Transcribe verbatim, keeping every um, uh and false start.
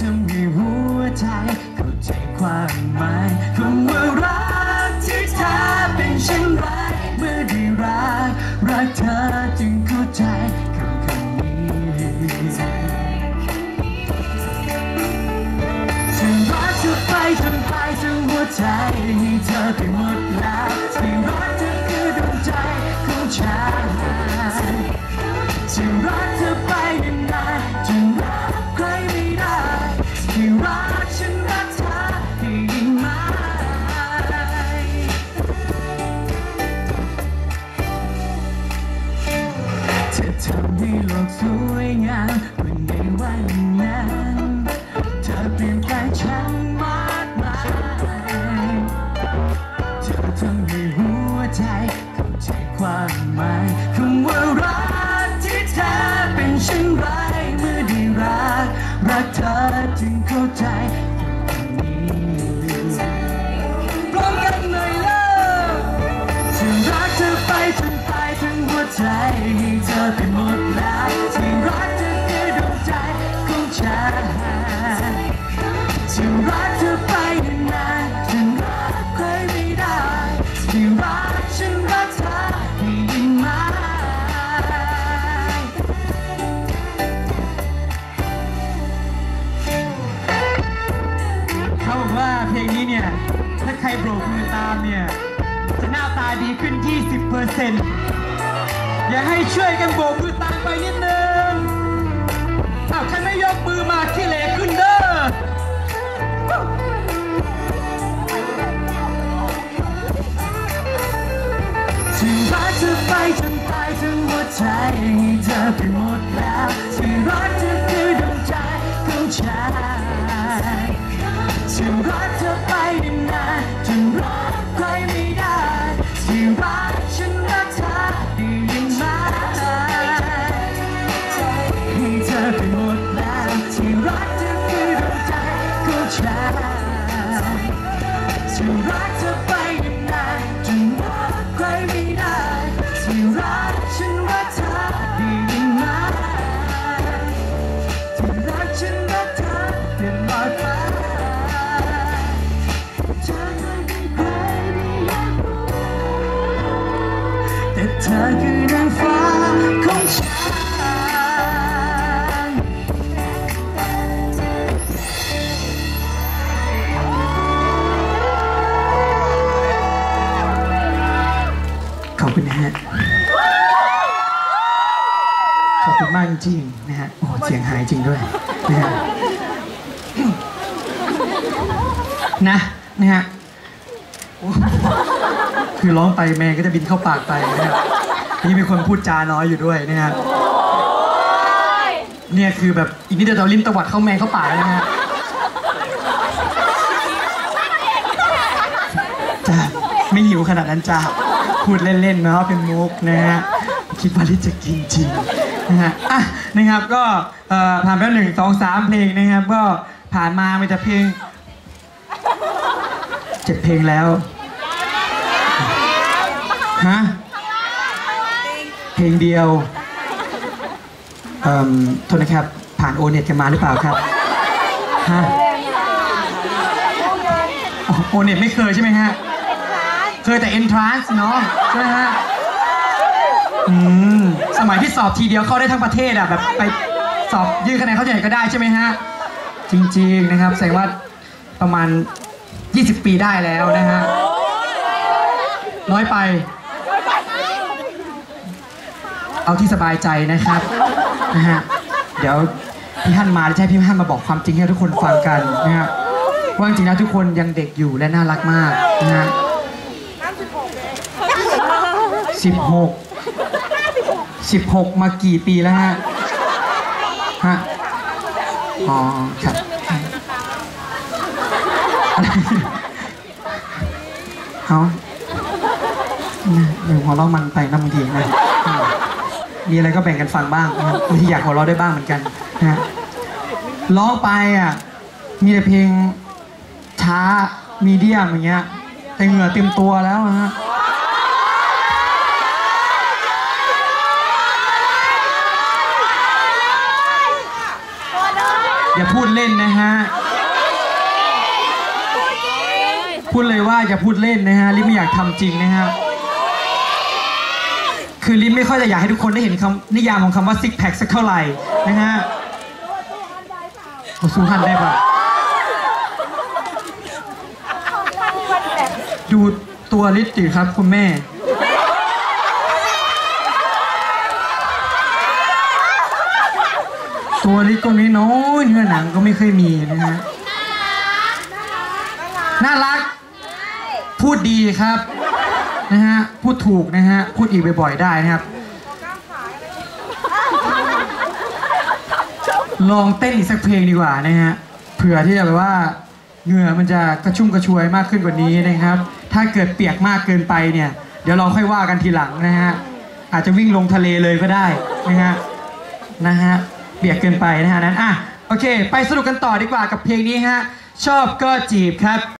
ำให้หัวใจเข้าใจความหมายคำว่ารักที่แท้เป็นเช่นไรเมื่อได้รักรักเธอจึงเข้าใจคำคำนี้ฉันรักเธอไปจนตายทั้งหัวใจให้เธอไปหมดแล้วที่รักเธอคือดวงใจของฉันฉันรักเธอไปนานๆจนรักใครไม่ได้ที่รักฉันรักเธอให้ยิ่งมากเธอทำให้โลกสวยงามวันในวันนั้นเธอเปลี่ยนแปลงฉันมากมายเธอทำให้หัวใจเข้าใจความหมายคำว่ารักที่แท้เป็นเช่นไรเมื่อได้รักรักเธอจึงเข้าใจพร้อมกันหน่อยเลยฉันรักเธอไปจนตายทั้งหัวใจให้เธอไปหมดแล้วที่รักเธอคือดวงใจของฉันฉันรักเธอไปนานๆฉันรักใครไม่ได้ที่รักฉันรักเธอให้ยิ่งมากเขาบอกว่าเพลงนี้เนี่ยถ้าใครโบกมือตามเนี่ยจะหน้าตาดีขึ้น ยี่สิบเปอร์เซ็นต์ อย่าให้ช่วยกันโบกมือตามไปนิดนึงอ้าวใครไม่ยกมือมาขี้เหร่ขึ้นเด้อฉันรักเธอไปจนตายทั้งหัวใจให้เธอไปหมดแล้วที่รักเธอคือดวงใจของฉันฉันรักเธอไปนานๆจนรักใครไม่ได้ที่รักฉันรักเธอได้ยิ่งมากให้เธอไปหมดแล้วที่รักเธอคือดวงใจของฉันฉันรักเธอไปนานๆจนรักใครไม่ได้ที่รักฉันรักเธอได้ยิ่งมากที่รักฉันรักเธอตลอดไปเธอไม่มีใครได้อยากรู้แต่เธอคือนางฟ้าของฉันขอบคุณนะฮะขอบคุณมากจริงๆนะฮะโอ้เสียงหายจริงด้วยนะฮะนะนะฮะคือร้องไปแมงก็จะบินเข้าปากไปนะฮะนี่มีคนพูดจาน้อยอยู่ด้วยนะฮะเนี่ยคือแบบอีกนิดเดียวเราลิ้นตวัดเข้าแมงเข้าปากเลยนะฮะจ้าไม่หิวขนาดนั้นจ้าพูดเล่นๆเนาะเป็นมุกนะฮะคิดว่าลิจะกินจริงนะฮะอ่ะนะครับก็ผ่านไปหนึ่งสองสามเพลงนะครับก็ผ่านมาไม่แต่เพลงเจ็ดเพลงแล้วฮะเพลงเดียวเอ่อโทษนะครับผ่านโอเน็ตกันมาหรือเปล่าครับฮะโอเน็ตไม่เคยใช่ไหมฮะเคยแต่ entrance เนาะใช่ไหมฮะอืมสมัยที่สอบทีเดียวเข้าได้ทั้งประเทศอ่ะแบบไปสอบยื่นคะแนนเข้าที่ไหนก็ได้ใช่ไหมฮะจริงๆนะครับแสดงว่าประมาณยี่สิบปีได้แล้วนะฮะน้อยไปเอาที่สบายใจนะครับนะฮะเดี๋ยวพี่ฮั่นมาจะให้พี่ฮั่นมาบอกความจริงให้ทุกคนฟังกันนะฮะว่าจริงๆแล้วทุกคนยังเด็กอยู่และน่ารักมากนะฮะสิบหกสิบหกมากี่ปีแล้วฮะฮะอ๋อครับเขาเดี๋ยวหัวเราะมันไปนะบางทีนะมีอะไรก็แบ่งกันฟังบ้างนะบางทีอยากหัวเราะได้บ้างเหมือนกันนะร้องไปอ่ะมีแต่เพลงช้ามีเดียมอย่างเงี้ยแต่เหงื่อเต็มตัวแล้วนะฮะอย่าพูดเล่นนะฮะพูดเลยว่าอย่าพูดเล่นนะฮะลิมไม่อยากทำจริงนะฮะคือลิมไม่ค่อยจะอยากให้ทุกคนได้เห็นคำนิยามของคำว่าซิกแพคสักเท่าไหร่นะฮะโอ้สู้หันได้ปะดูตัวลิศดิครับคุณแม่ตัวลิศก็น้อยเนื้อหนังก็ไม่เคยมีนะฮะน่ารักพูดดีครับนะฮะพูดถูกนะฮะพูดอีกบ่อยๆได้นะครับลองเต้นอีกสักเพลงดีกว่านะฮะเผื่อที่จะแบบว่าเหงื่อมันจะกระชุ่มกระชวยมากขึ้นกว่านี้นะครับถ้าเกิดเปียกมากเกินไปเนี่ยเดี๋ยวเราค่อยว่ากันทีหลังนะฮะอาจจะวิ่งลงทะเลเลยก็ได้นะฮะนะฮะเปียกเกินไปนะฮะนั้นอ่ะโอเคไปสนุกกันต่อดีกว่ากับเพลงนี้ฮะชอบก็จีบครับ